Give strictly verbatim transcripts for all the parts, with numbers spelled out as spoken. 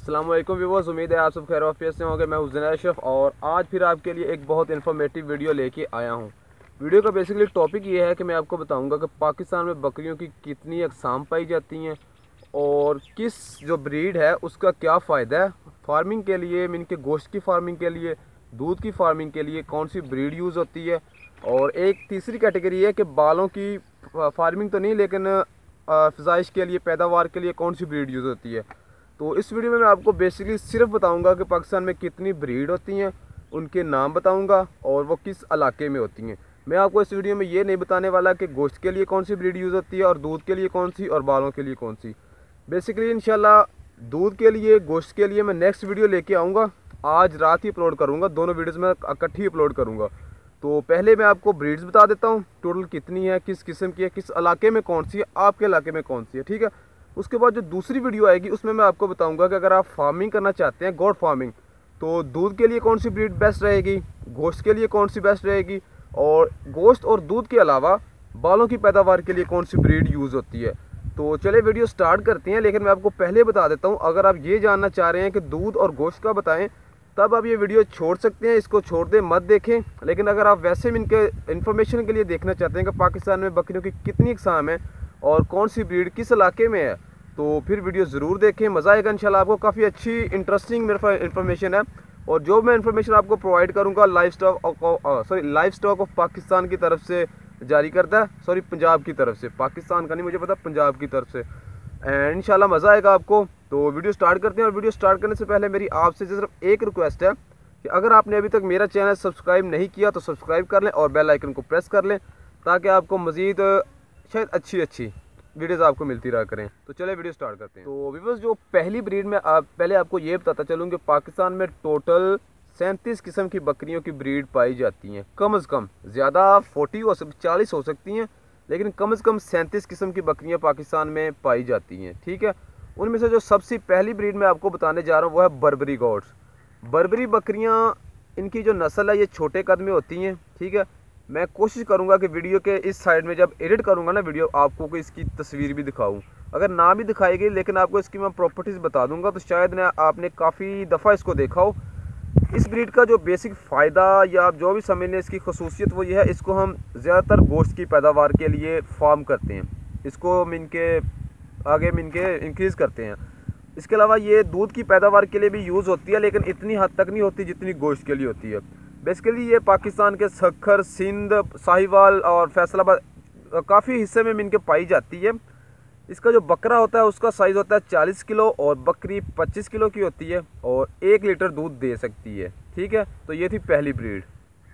अस्सलाम वालेकुम व्यूअर्स, उम्मीद है आप सब खैर वाफियत से होंगे। मैं बुइसनेस और आज फिर आपके लिए एक बहुत इन्फॉर्मेटिव वीडियो लेके आया हूँ। वीडियो का बेसिकली टॉपिक ये है कि मैं आपको बताऊंगा कि पाकिस्तान में बकरियों की कितनी अक़साम पाई जाती हैं और किस जो ब्रीड है उसका क्या फ़ायदा है फार्मिंग के लिए, इनके गोश्त की फार्मिंग के लिए, दूध की फार्मिंग के लिए कौन सी ब्रीड यूज़ होती है। और एक तीसरी कैटेगरी है कि बालों की फार्मिंग तो नहीं लेकिन फ़जाइश के लिए, पैदावार के लिए कौन सी ब्रीड यूज़ होती है। तो इस वीडियो में मैं आपको बेसिकली सिर्फ बताऊंगा कि पाकिस्तान में कितनी ब्रीड होती हैं, उनके नाम बताऊंगा और वो किस इलाके में होती हैं। मैं आपको इस वीडियो में ये नहीं बताने वाला कि गोश्त के लिए कौन सी ब्रीड यूज़ होती है और दूध के लिए कौन सी और बालों के लिए कौन सी। बेसिकली इंशाल्लाह दूध के लिए, गोश्त के लिए मैं नेक्स्ट वीडियो लेके आऊँगा। आज रात ही अपलोड करूँगा, दोनों वीडियोज़ में इकट्ठी अपलोड करूँगा। तो पहले मैं आपको ब्रीड्स बता देता हूँ, टोटल कितनी है, किस किस्म की है, किस इलाके में कौन सी है, आपके इलाके में कौन सी है, ठीक है। उसके बाद जो दूसरी वीडियो आएगी उसमें मैं आपको बताऊंगा कि अगर आप फार्मिंग करना चाहते हैं, गोट फार्मिंग, तो दूध के लिए कौन सी ब्रीड बेस्ट रहेगी, गोश्त के लिए कौन सी बेस्ट रहेगी और गोश्त और दूध के अलावा बालों की पैदावार के लिए कौन सी ब्रीड यूज़ होती है। तो चले वीडियो स्टार्ट करते हैं। लेकिन मैं आपको पहले बता देता हूँ, अगर आप ये जानना चाह रहे हैं कि दूध और गोश्त का बताएँ तब आप ये वीडियो छोड़ सकते हैं, इसको छोड़ दें, मत देखें। लेकिन अगर आप वैसे भी इनके इन्फॉर्मेशन के लिए देखना चाहते हैं कि पाकिस्तान में बकरियों की कितनी अक़साम है और कौन सी ब्रीड किस इलाके में है, तो फिर वीडियो ज़रूर देखें, मज़ा आएगा इंशाल्लाह। आपको काफ़ी अच्छी इंटरेस्टिंग मेरे इन्फॉर्मेशन है और जो मैं इन्फॉर्मेशन आपको प्रोवाइड करूंगा livestock sorry livestock of Pakistan की तरफ से जारी करता है, सॉरी पंजाब की तरफ से, पाकिस्तान का नहीं मुझे पता, पंजाब की तरफ से। एंड इंशाल्लाह मज़ा आएगा आपको। तो वीडियो स्टार्ट करते हैं। और वीडियो स्टार्ट करने से पहले मेरी आपसे सिर्फ एक रिक्वेस्ट है कि अगर आपने अभी तक मेरा चैनल सब्सक्राइब नहीं किया तो सब्सक्राइब कर लें और बेल आइकन को प्रेस कर लें ताकि आपको मज़ीद शायद अच्छी अच्छी वीडियोज़ आपको मिलती रहा करें। तो चले वीडियो स्टार्ट करते हैं। तो व्यूअर्स, जो पहली ब्रीड में आप पहले आपको ये बताता चलूँ कि पाकिस्तान में टोटल सैंतीस किस्म की बकरियों की ब्रीड पाई जाती हैं। कम अज़ कम, ज़्यादा फोर्टी हो सकती, चालीस हो सकती हैं, लेकिन कम अज़ कम सैंतीस किस्म की बकरियाँ पाकिस्तान में पाई जाती हैं, ठीक है। उनमें से जो सबसे पहली ब्रीड मैं आपको बताने जा रहा हूँ वो है बर्बरी गोट्स। बर्बरी बकरियाँ, इनकी जो नस्ल है ये छोटे कद में होती हैं, ठीक है। मैं कोशिश करूंगा कि वीडियो के इस साइड में जब एडिट करूंगा ना वीडियो, आपको को इसकी तस्वीर भी दिखाऊं। अगर ना भी दिखाई गई लेकिन आपको इसकी मैं प्रॉपर्टीज़ बता दूंगा तो शायद ना आपने काफ़ी दफ़ा इसको देखा हो। इस ब्रीड का जो बेसिक फ़ायदा या आप जो भी समझ लें इसकी खसूसियत वो ये है, इसको हम ज़्यादातर गोश्त की पैदावार के लिए फार्म करते हैं, इसको हम इनके आगे में इनके इंक्रीज़ करते हैं। इसके अलावा ये दूध की पैदावार के लिए भी यूज़ होती है, लेकिन इतनी हद तक नहीं होती जितनी गोश्त के लिए होती है। बेसिकली ये पाकिस्तान के सखर, सिंध, साहिवाल और फैसलाबाद काफ़ी हिस्से में इनके पाई जाती है। इसका जो बकरा होता है उसका साइज़ होता है चालीस किलो और बकरी पच्चीस किलो की होती है और एक लीटर दूध दे सकती है, ठीक है। तो ये थी पहली ब्रीड।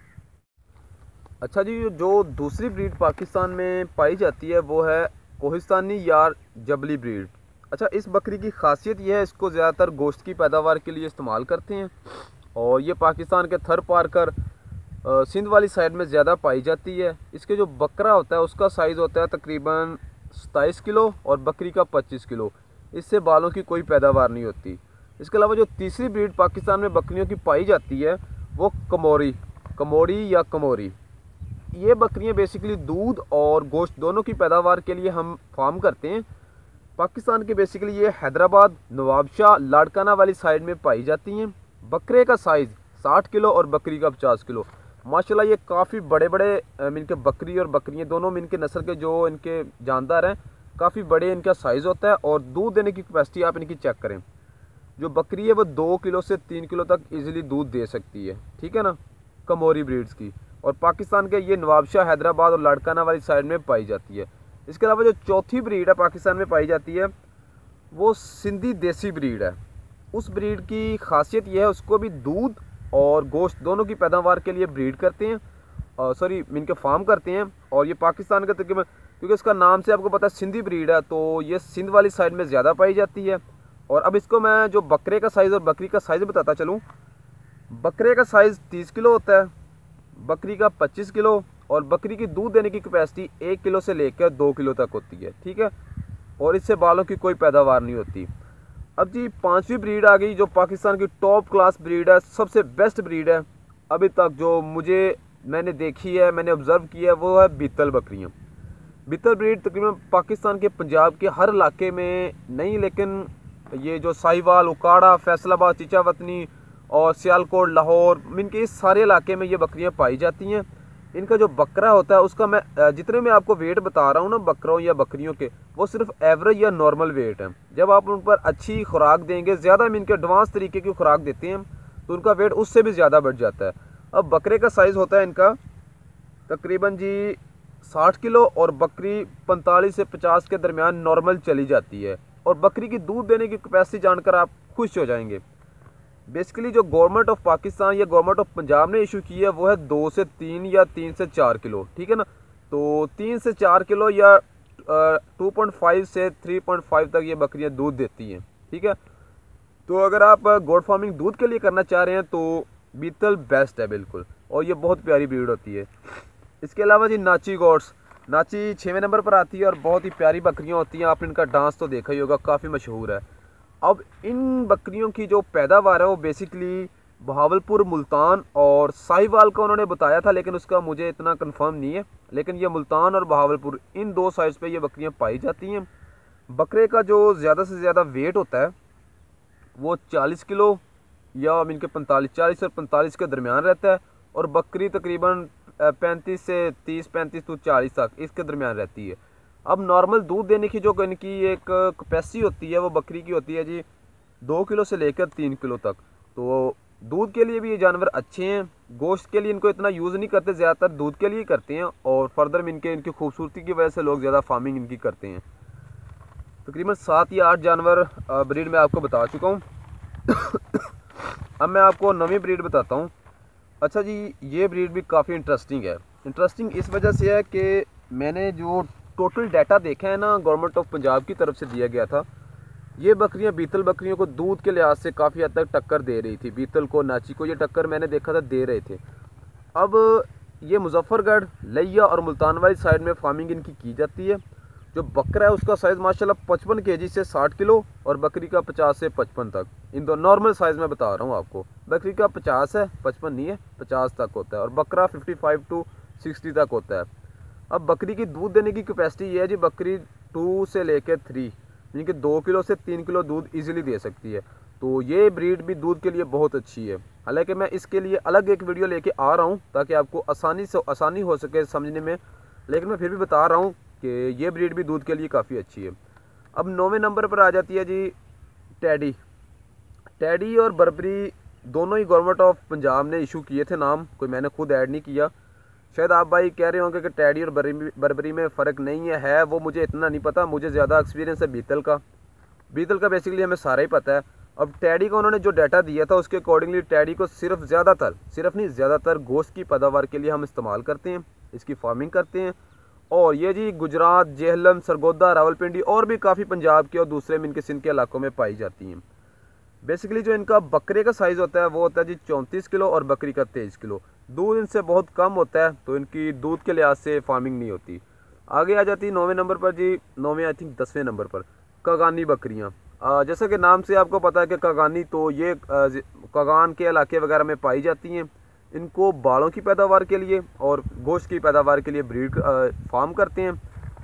अच्छा जी, जो दूसरी ब्रीड पाकिस्तान में पाई जाती है वो है कोहिस्तानी या जबली ब्रीड। अच्छा, इस बकरी की खासियत यह है, इसको ज़्यादातर गोश्त की पैदावार के लिए इस्तेमाल करते हैं और ये पाकिस्तान के थर पार कर सिंध वाली साइड में ज़्यादा पाई जाती है। इसके जो बकरा होता है उसका साइज़ होता है तकरीबन सताईस किलो और बकरी का पच्चीस किलो। इससे बालों की कोई पैदावार नहीं होती। इसके अलावा जो तीसरी ब्रीड पाकिस्तान में बकरियों की पाई जाती है वो कमोरी कमोरी या कमोरी। ये बकरियाँ बेसिकली दूध और गोश्त दोनों की पैदावार के लिए हम फार्म करते हैं। पाकिस्तान के बेसिकली ये हैदराबाद, नवाबशाह, लाड़काना वाली साइड में पाई जाती हैं। बकरे का साइज़ साठ किलो और बकरी का पचास किलो। माशाल्लाह ये काफ़ी बड़े बड़े इनके बकरी और बकरियाँ दोनों में इनके नस्ल के जो इनके जानदार हैं काफ़ी बड़े इनका साइज़ होता है और दूध देने की कैपेसिटी आप इनकी चेक करें। जो बकरी है वो दो किलो से तीन किलो तक ईज़िली दूध दे सकती है, ठीक है ना, कमोरी ब्रीड्स की। और पाकिस्तान के ये नवाबशाह, हैदराबाद और लाड़काना वाली साइड में पाई जाती है। इसके अलावा जो चौथी ब्रीड है पाकिस्तान में पाई जाती है वो सिंधी देसी ब्रीड है। उस ब्रीड की खासियत यह है, उसको भी दूध और गोश्त दोनों की पैदावार के लिए ब्रीड करते हैं, सॉरी इनके फार्म करते हैं। और ये पाकिस्तान के तकरीबन, क्योंकि इसका नाम से आपको पता है सिंधी ब्रीड है, तो ये सिंध वाली साइड में ज़्यादा पाई जाती है। और अब इसको मैं जो बकरे का साइज़ और बकरी का साइज़ बताता चलूँ। बकरे का साइज़ तीस किलो होता है, बकरी का पच्चीस किलो और बकरी की दूध देने की कैपेसिटी एक किलो से लेकर दो किलो तक होती है, ठीक है। और इससे बालों की कोई पैदावार नहीं होती। अब जी पांचवी ब्रीड आ गई जो पाकिस्तान की टॉप क्लास ब्रीड है, सबसे बेस्ट ब्रीड है अभी तक जो मुझे मैंने देखी है, मैंने ऑब्ज़र्व किया है, वो है बीतल बकरियाँ। बीतल ब्रीड तकरीबन पाकिस्तान के पंजाब के हर इलाके में नहीं, लेकिन ये जो साहिवाल, उकाड़ा, फैसलाबाद, चिचावतनी और सियालकोट, लाहौर, इनके इस सारे इलाके में ये बकरियां पाई जाती हैं। इनका जो बकरा होता है उसका मैं जितने मैं आपको वेट बता रहा हूँ ना बकरों या बकरियों के, वो सिर्फ एवरेज या नॉर्मल वेट है। जब आप उन पर अच्छी खुराक देंगे, ज़्यादा हम इनके एडवांस तरीके की खुराक देते हैं तो उनका वेट उससे भी ज़्यादा बढ़ जाता है। अब बकरे का साइज़ होता है इनका तकरीबन जी साठ किलो और बकरी पैंतालीस से पचास के दरमियान नॉर्मल चली जाती है। और बकरी की दूध देने की कैपेसिटी जानकर आप खुश हो जाएंगे। बेसिकली जो गवर्नमेंट ऑफ पाकिस्तान या गवर्नमेंट ऑफ पंजाब ने इशू की है वो है दो से तीन या तीन से चार किलो, ठीक है ना। तो तीन से चार किलो या टू पॉइंट फाइव से थ्री पॉइंट फाइव तक ये बकरियां दूध देती हैं, ठीक है। तो अगर आप गोट फार्मिंग दूध के लिए करना चाह रहे हैं तो बीतल बेस्ट है बिल्कुल, और ये बहुत प्यारी ब्रीड होती है। इसके अलावा जी नाची गोट्स, नाची छवें नंबर पर आती है और बहुत ही प्यारी बकरियाँ होती हैं। आपने इनका डांस तो देखा ही होगा, काफ़ी मशहूर है। अब इन बकरियों की जो पैदावार है वो बेसिकली बहावलपुर, मुल्तान और साहिवाल का उन्होंने बताया था, लेकिन उसका मुझे इतना कंफर्म नहीं है। लेकिन ये मुल्तान और बहावलपुर इन दो साइड्स पे ये बकरियां पाई जाती हैं। बकरे का जो ज़्यादा से ज़्यादा वेट होता है वो चालीस किलो या इनके पैंतालीस चालीस और पैंतालीस के दरमियान रहता है, और बकरी तकरीबन पैंतीस से तीस पैंतीस तो चालीस तक इसके दरमियान रहती है। अब नॉर्मल दूध देने की जो इनकी एक कैपेसिटी होती है वो बकरी की होती है जी दो किलो से लेकर तीन किलो तक। तो दूध के लिए भी ये जानवर अच्छे हैं। गोश्त के लिए इनको इतना यूज़ नहीं करते, ज़्यादातर दूध के लिए करते हैं, और फर्दर में इनके इनकी खूबसूरती की वजह से लोग ज़्यादा फार्मिंग इनकी करते हैं। तकरीबन सात या आठ जानवर ब्रीड में आपको बता चुका हूँ। अब मैं आपको नवी ब्रीड बताता हूँ। अच्छा जी, ये ब्रीड भी काफ़ी इंटरेस्टिंग है। इंटरेस्टिंग इस वजह से है कि मैंने जो टोटल डाटा देखा है ना गवर्नमेंट ऑफ पंजाब की तरफ से दिया गया था, ये बकरियां बीतल बकरियों को दूध के लिहाज से काफ़ी हद तक टक्कर दे रही थी। बीतल को, नाची को ये टक्कर मैंने देखा था दे रहे थे। अब ये मुजफ्फरगढ़, लिया और मुल्तान वाली साइड में फार्मिंग इनकी की जाती है। जो बकरा है उसका साइज़ माशाल्लाह पचपन केजी से साठ किलो और बकरी का पचास से पचपन तक। इन दो नॉर्मल साइज़ में बता रहा हूँ आपको। बकरी का पचास है, पचपन नहीं है, पचास तक होता है, और बकरा फिफ्टी फाइव टू सिक्सटी तक होता है। अब बकरी की दूध देने की कैपेसिटी ये है जी, बकरी टू से लेकर थ्री यानी कि दो किलो से तीन किलो दूध इजीली दे सकती है। तो ये ब्रीड भी दूध के लिए बहुत अच्छी है। हालांकि मैं इसके लिए अलग एक वीडियो लेके आ रहा हूँ ताकि आपको आसानी से आसानी हो सके समझने में, लेकिन मैं फिर भी बता रहा हूँ कि ये ब्रीड भी दूध के लिए काफ़ी अच्छी है। अब नौवें नंबर पर आ जाती है जी टैडी। टैडी और बर्बरी दोनों ही गवर्नमेंट ऑफ पंजाब ने इशू किए थे नाम, कोई मैंने खुद ऐड नहीं किया। शायद आप भाई कह रहे होंगे कि टैडी और बर्बरी में फ़र्क नहीं है है वो मुझे इतना नहीं पता। मुझे ज़्यादा एक्सपीरियंस है बीतल का। बीतल का बेसिकली हमें सारा ही पता है। अब टैडी का उन्होंने जो डाटा दिया था उसके अकॉर्डिंगली टैडी को सिर्फ ज़्यादातर सिर्फ नहीं ज़्यादातर गोश्त की पैदावार के लिए हम इस्तेमाल करते हैं, इसकी फार्मिंग करते हैं। और ये जी गुजरात, जेहलम, सरगोदा, रावलपिंडी और भी काफ़ी पंजाब के और दूसरे मिनके सिंध के इलाकों में पाई जाती हैं। बेसिकली जो इनका बकरे का साइज़ होता है वो होता है जी चौंतीस किलो और बकरी का तेईस किलो। दूध इनसे बहुत कम होता है तो इनकी दूध के लिहाज से फार्मिंग नहीं होती। आगे आ जाती है नौवें नंबर पर जी, नौवें आई थिंक दसवें नंबर पर कागानी बकरियाँ। जैसा कि नाम से आपको पता है कि कागानी तो ये कागान के इलाके वगैरह में पाई जाती हैं। इनको बालों की पैदावार के लिए और गोश्त की पैदावार के लिए ब्रीड फार्म करते हैं।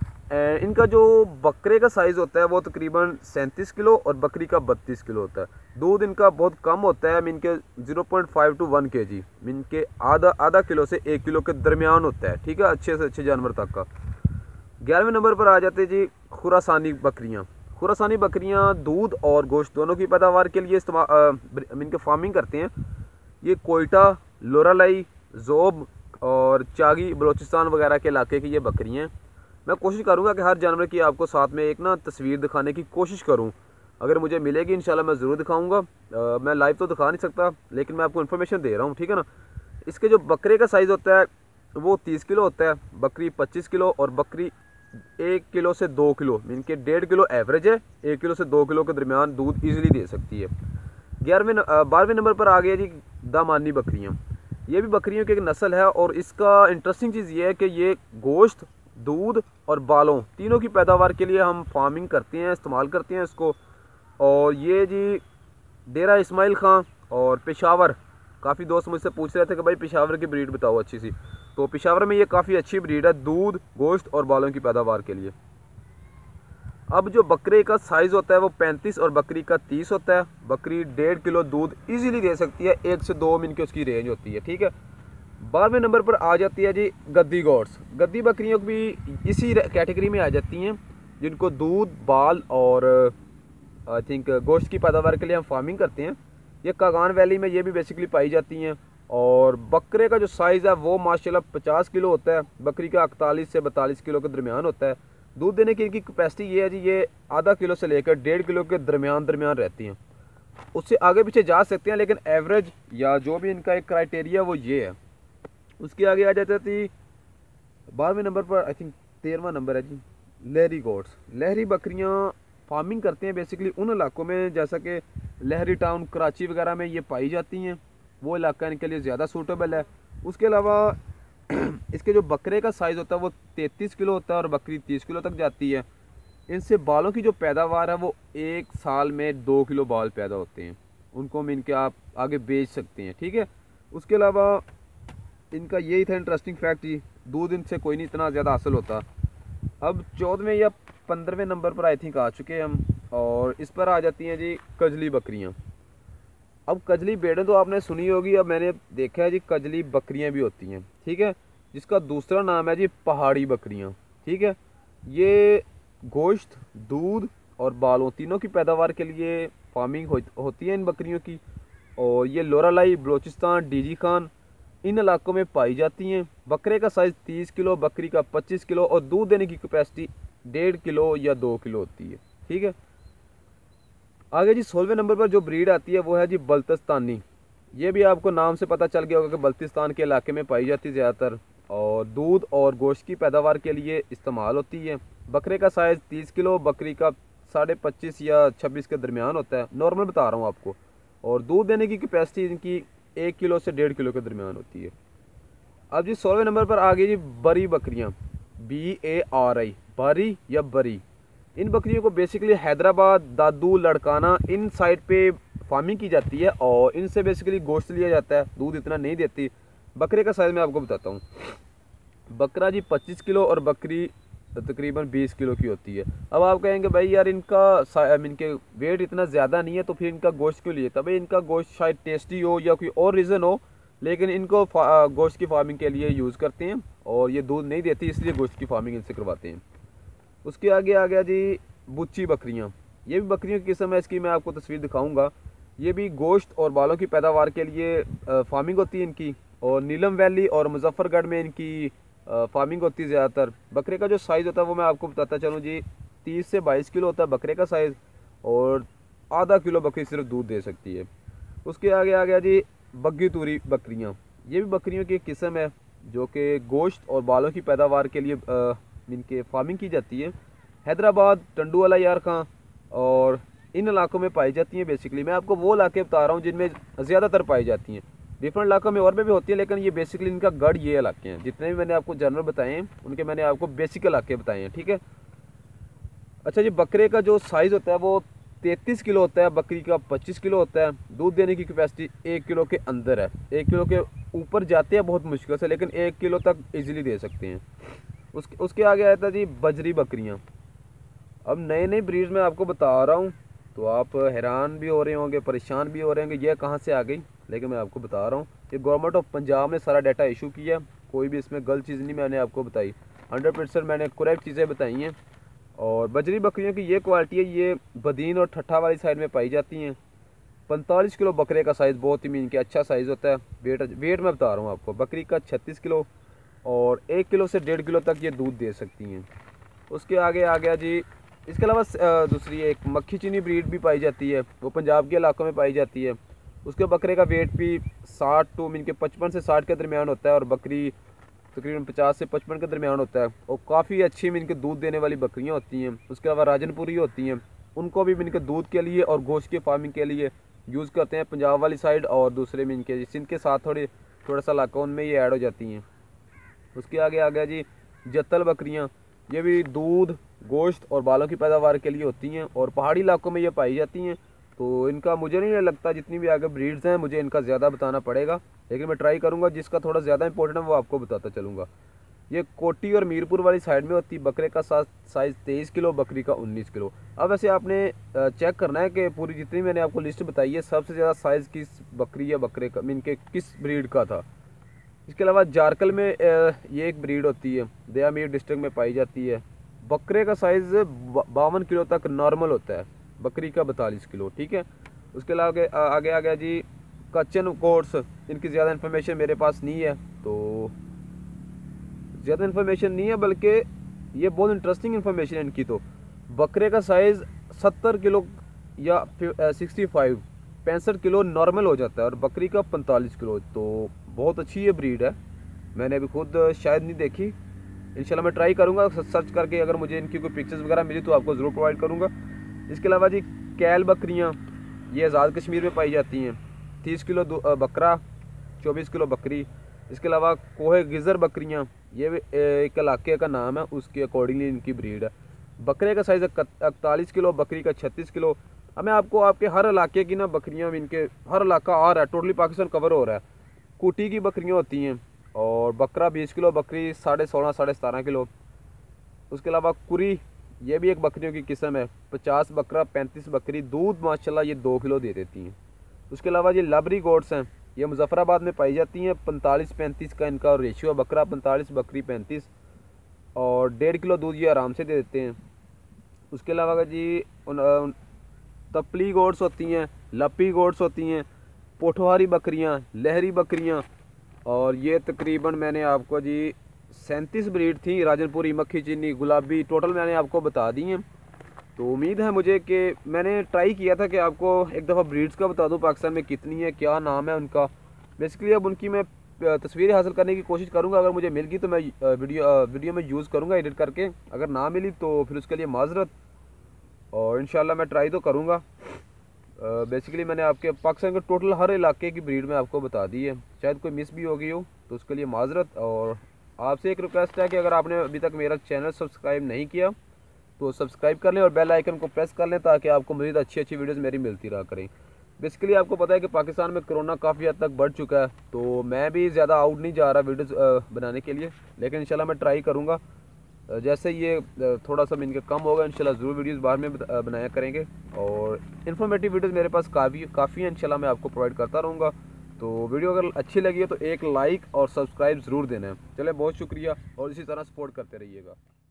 इनका जो बकरे का साइज़ होता है वो तकरीबन सैंतीस किलो और बकरी का बत्तीस किलो होता है। दूध इनका बहुत कम होता है, इनके zero point five to one के जी, इनके आधा आधा किलो से एक किलो के दरमियान होता है, ठीक है, अच्छे से अच्छे जानवर तक का। ग्यारहवें नंबर पर आ जाते हैं जी खुरासानी बकरियाँ। खुरासानी बकरियाँ दूध और गोश्त दोनों की पैदावार के लिए इस्तेमाल इनके फार्मिंग करते हैं। ये कोयटा, लोरालाई, जोब और चागी, बलोचिस्तान वगैरह के इलाके की ये बकरियाँ हैं। मैं कोशिश करूंगा कि हर जानवर की आपको साथ में एक ना तस्वीर दिखाने की कोशिश करूं। अगर मुझे मिलेगी इंशाल्लाह मैं ज़रूर दिखाऊंगा। आ, मैं लाइव तो दिखा नहीं सकता लेकिन मैं आपको इन्फॉर्मेशन दे रहा हूं, ठीक है ना। इसके जो बकरे का साइज़ होता है वो तीस किलो होता है, बकरी पच्चीस किलो और बकरी एक किलो से दो किलो इनके डेढ़ किलो एवरेज है, एक किलो से दो किलो के दरमियान दूध ईजिली दे सकती है। ग्यारहवें बारहवें नंबर पर आ गया जी दामानी बकरियाँ। ये भी बकरियों की एक नस्ल है और इसका इंटरेस्टिंग चीज़ ये है कि ये गोश्त, दूध और बालों तीनों की पैदावार के लिए हम फार्मिंग करते हैं, इस्तेमाल करते हैं इसको। और ये जी डेरा इस्माइल खां और पेशावर, काफ़ी दोस्त मुझसे पूछ रहे थे कि भाई पेशावर की ब्रीड बताओ अच्छी सी, तो पेशावर में ये काफ़ी अच्छी ब्रीड है दूध, गोश्त और बालों की पैदावार के लिए। अब जो बकरे का साइज़ होता है वो पैंतीस और बकरी का तीस होता है। बकरी डेढ़ किलो दूध इजीली दे सकती है, एक से दो मिनट की उसकी रेंज होती है, ठीक है। बारहवें नंबर पर आ जाती है जी गद्दी गोट्स। गद्दी बकरियों भी इसी कैटेगरी में आ जाती हैं, जिनको दूध, बाल और आई थिंक गोश्त की पैदावार के लिए हम फार्मिंग करते हैं। ये कागान वैली में ये भी बेसिकली पाई जाती हैं। और बकरे का जो साइज़ है वो माशाल्लाह पचास किलो होता है, बकरी का इकतालीस से बतालीस किलो के दरमियान होता है। दूध देने की इनकी कैपेसिटी ये है जी, ये आधा किलो से लेकर डेढ़ किलो के दरमियान दरमियान रहती हैं। उससे आगे पीछे जा सकते हैं, लेकिन एवरेज या जो भी इनका एक क्राइटेरिया वो ये है। उसके आगे आ जाती थी बारहवें नंबर पर, आई थिंक तेरहवां नंबर है जी लहरी गोट्स। लहरी बकरियां फार्मिंग करते हैं बेसिकली उन इलाकों में, जैसा कि लहरी टाउन, कराची वगैरह में ये पाई जाती हैं। वो इलाका इनके लिए ज़्यादा सूटेबल है। उसके अलावा इसके जो बकरे का साइज़ होता है वो तैंतीस किलो होता है और बकरी तीस किलो तक जाती है। इनसे बालों की जो पैदावार है वो एक साल में दो किलो बाल पैदा होते हैं। उनको हम इनके आप आगे बेच सकते हैं, ठीक है। उसके अलावा इनका यही था इंटरेस्टिंग फैक्ट जी, दूध इनसे कोई नहीं इतना ज़्यादा हासिल होता। अब चौदहवें या पंद्रहवें नंबर पर आई थिंक आ चुके हैं हम, और इस पर आ जाती हैं जी कजली बकरियाँ। अब कजली भेड़ें तो आपने सुनी होगी, अब मैंने देखा है जी कजली बकरियां भी होती हैं, ठीक है, जिसका दूसरा नाम है जी पहाड़ी बकरियां, ठीक है। ये गोश्त, दूध और बालों तीनों की पैदावार के लिए फार्मिंग हो, होती है इन बकरियों की। और ये लोरालाई, बलोचिस्तान, डीजी खान इन इलाकों में पाई जाती हैं। बकरे का साइज़ तीस किलो, बकरी का पच्चीस किलो और दूध देने की कैपेसिटी डेढ़ किलो या दो किलो होती है, ठीक है। आगे जी सोलहवें नंबर पर जो ब्रीड आती है वो है जी बल्तिस्तानी। ये भी आपको नाम से पता चल गया होगा कि बल्तिस्तान के इलाके में पाई जाती है ज़्यादातर, और दूध और गोश्त की पैदावार के लिए इस्तेमाल होती है। बकरे का साइज़ तीस किलो, बकरी का साढ़े पच्चीस या छब्बीस के दरमियान होता है, नॉर्मल बता रहा हूँ आपको। और दूध देने की कैपेसिटी इनकी एक किलो से डेढ़ किलो के दरमियान होती है। अब जी सोलहवें नंबर पर आ गई जी बरी बकरियाँ, बी ए आर आई, बरी या बरी। इन बकरियों को बेसिकली हैदराबाद, दादू, लड़काना इन साइड पे फार्मिंग की जाती है और इनसे बेसिकली गोश्त लिया जाता है। दूध इतना नहीं देती। बकरे का साइज़ मैं आपको बताता हूँ। बकरा जी पच्चीस किलो और बकरी तकरीबन बीस किलो की होती है। अब आप कहेंगे भाई यार इनका इनके वेट इतना ज़्यादा नहीं है तो फिर इनका गोश्त क्यों लिए? तभी इनका गोश्त शायद टेस्टी हो या कोई और रीज़न हो, लेकिन इनको गोश्त की फार्मिंग के लिए यूज़ करते हैं और ये दूध नहीं देती, इसलिए गोश्त की फार्मिंग इनसे करवाते हैं। उसके आगे आ गया जी बुच्ची बकरियां। ये भी बकरियों की किस्म है, इसकी मैं आपको तस्वीर दिखाऊंगा। ये भी गोश्त और बालों की पैदावार के लिए फार्मिंग होती है इनकी, और नीलम वैली और मुजफ्फरगढ़ में इनकी फार्मिंग होती है ज़्यादातर। बकरे का जो साइज़ होता है वो मैं आपको बताता चलूँ जी, तीस से बाईस किलो होता है बकरे का साइज़, और आधा किलो बकरी सिर्फ दूध दे सकती है। उसके आगे आ गया जी बग्गी तूरी बकरियाँ। ये भी बकरियों की एक किस्म है जो कि गोश्त और बालों की पैदावार के लिए आ, इनके फार्मिंग की जाती है। हैदराबाद, टंडू वाला यार खां और इन इलाकों में पाई जाती हैं। बेसिकली मैं आपको वो इलाके बता रहा हूँ जिनमें ज़्यादातर पाई जाती हैं। डिफरेंट इलाकों में और में भी होती है, लेकिन ये बेसिकली इनका गढ़ ये इलाके हैं। जितने भी मैंने आपको जनरल बताए हैं उनके मैंने आपको बेसिक इलाके बताए हैं, ठीक है। अच्छा जी, बकरे का जो साइज़ होता है वो तैंतीस किलो होता है, बकरी का पच्चीस किलो होता है। दूध देने की कैपेसिटी एक किलो के अंदर है। एक किलो के ऊपर जाते हैं बहुत मुश्किल से, लेकिन एक किलो तक ईजिली दे सकते हैं। उसके उसके आगे आया था जी बजरी बकरियां। अब नए नए ब्रीड में आपको बता रहा हूँ तो आप हैरान भी हो रहे होंगे, परेशान भी हो रहे होंगे ये कहाँ से आ गई, लेकिन मैं आपको बता रहा हूँ ये गवर्नमेंट ऑफ पंजाब ने सारा डाटा इशू किया। कोई भी इसमें गलत चीज़ नहीं मैंने आपको बताई, हंड्रेड परसेंट मैंने करेक्ट चीज़ें बताई हैं। और बजरी बकरियों की ये क्वालिटी है, ये बदीन और ठट्ठा वाली साइड में पाई जाती हैं। पैंतालीस किलो बकरे का साइज़ बहुत ही मीन के अच्छा साइज़ होता है। वेट वेट मैं बता रहा हूँ आपको, बकरी का छत्तीस किलो और एक किलो से डेढ़ किलो तक ये दूध दे सकती हैं। उसके आगे आ गया जी, इसके अलावा दूसरी एक मक्खी चीनी ब्रीड भी पाई जाती है, वो पंजाब के इलाकों में पाई जाती है। उसके बकरे का वेट भी साठ टू मीन के पचपन से साठ के दरमियान होता है और बकरी तकरीबन पचास से पचपन के दरमियान होता है, और काफ़ी अच्छी मीन के दूध देने वाली बकरियाँ होती हैं। उसके अलावा राजनपुरी होती हैं, उनको भी मीन के दूध के लिए और गोश्त की फार्मिंग के लिए यूज़ करते हैं पंजाब वाली साइड, और दूसरे मीन के सिंध के साथ थोड़ी थोड़ा सा इलाका उनमें ये ऐड हो जाती हैं। उसके आगे आ गया जी जत्तल बकरियाँ। ये भी दूध, गोश्त और बालों की पैदावार के लिए होती हैं और पहाड़ी इलाकों में ये पाई जाती हैं। तो इनका मुझे नहीं लगता, जितनी भी आगे ब्रीड्स हैं मुझे इनका ज़्यादा बताना पड़ेगा, लेकिन मैं ट्राई करूँगा जिसका थोड़ा ज़्यादा इंपॉर्टेंट है वो आपको बताता चलूँगा। ये कोटी और मीरपुर वाली साइड में होती है। बकरे का साइज़ तेईस किलो, बकरी का उन्नीस किलो। अब वैसे आपने चेक करना है कि पूरी जितनी मैंने आपको लिस्ट बताई है सबसे ज़्यादा साइज़ किस बकरी या बकरे का मीन के किस ब्रीड का था। इसके अलावा जारकल में ये एक ब्रीड होती है, दयामीर डिस्ट्रिक्ट में पाई जाती है। बकरे का साइज़ बावन किलो तक नॉर्मल होता है, बकरी का बतालीस किलो। ठीक है, उसके अलावा आगे आ गया जी कच्चन कोट्स। इनकी ज़्यादा इन्फॉर्मेशन मेरे पास नहीं है, तो ज़्यादा इन्फॉर्मेशन नहीं है, बल्कि ये बहुत इंटरेस्टिंग इन्फॉर्मेशन है इनकी। तो बकरे का साइज़ सत्तर किलो या सिक्सटी फाइव पैंसठ किलो नॉर्मल हो जाता है और बकरी का पैंतालीस किलो। तो बहुत अच्छी ये ब्रीड है, मैंने अभी खुद शायद नहीं देखी। इंशाल्लाह मैं ट्राई करूँगा सर्च करके, अगर मुझे इनकी कोई पिक्चर्स वगैरह मिली तो आपको ज़रूर प्रोवाइड करूँगा। इसके अलावा जी कैल बकरियाँ, ये आज़ाद कश्मीर में पाई जाती हैं। तीस किलो बकरा, चौबीस किलो बकरी। इसके अलावा कोहे गिज़र बकरियाँ, ये भी एक इलाके का नाम है, उसके अकॉर्डिंगली इनकी ब्रीड है। बकरे का साइज़ इकतालीस किलो, बकरी का छत्तीस किलो। अब मैं आपको आपके हर इलाके की ना बकरियाँ, इनके हर इलाका आ रहा है, टोटली पाकिस्तान कवर हो रहा है। कुटी की बकरियाँ होती हैं और बकरा बीस किलो, बकरी साढ़े सोलह साढ़े सतारह किलो। उसके अलावा कुरी, ये भी एक बकरियों की किस्म है, पचास बकरा पैंतीस बकरी। दूध माशाल्लाह ये दो किलो दे देती हैं। उसके अलावा ये लाबरी गोट्स हैं, ये मुजफ्फराबाद में पाई जाती हैं। पैंतालीस पैंतीस का इनका रेशियो है, बकरा पैंतालीस बकरी पैंतीस, और डेढ़ किलो दूध ये आराम से दे देते हैं। उसके अलावा जी तपली गोट्स होती हैं, लपी गोट्स होती हैं, पोठवारी बकरियां, लहरी बकरियां, और ये तकरीबन मैंने आपको जी सैंतीस ब्रीड थी, राजनपुरी, मक्खी चीनी, गुलाबी, टोटल मैंने आपको बता दी हैं। तो उम्मीद है मुझे कि मैंने ट्राई किया था कि आपको एक दफ़ा ब्रीड्स का बता दूं पाकिस्तान में कितनी है, क्या नाम है उनका। बेसिकली अब उनकी मैं तस्वीरें हासिल करने की कोशिश करूंगा, अगर मुझे मिल गई तो मैं वीडियो वीडियो में यूज़ करूंगा एडिट करके। अगर ना मिली तो फिर उसके लिए माजरत, और इंशाल्लाह मैं ट्राई तो करूँगा। बेसिकली मैंने आपके पाकिस्तान के टोटल हर इलाके की ब्रीड में आपको बता दी है, शायद कोई मिस भी हो गई हो तो उसके लिए माजरत। और आपसे एक रिक्वेस्ट है कि अगर आपने अभी तक मेरा चैनल सब्सक्राइब नहीं किया तो सब्सक्राइब कर लें और बेल आइकन को प्रेस कर लें, ताकि आपको मज़ीद अच्छी अच्छी वीडियोस मेरी मिलती रहा करें। बेसिकली आपको पता है कि पाकिस्तान में कोरोना काफ़ी हद तक बढ़ चुका है, तो मैं भी ज़्यादा आउट नहीं जा रहा वीडियोस बनाने के लिए, लेकिन इंशाल्लाह मैं ट्राई करूँगा। जैसे ये थोड़ा सा इनके कम होगा इंशाल्लाह ज़रूर वीडियोस बाहर में बनाया करेंगे, और इन्फॉर्मेटिव वीडियोस मेरे पास काफ़ी काफ़ी हैं, इंशाल्लाह मैं आपको प्रोवाइड करता रहूँगा। तो वीडियो अगर अच्छी लगी है तो एक लाइक और सब्सक्राइब ज़रूर देना है। चले, बहुत शुक्रिया और इसी तरह सपोर्ट करते रहिएगा।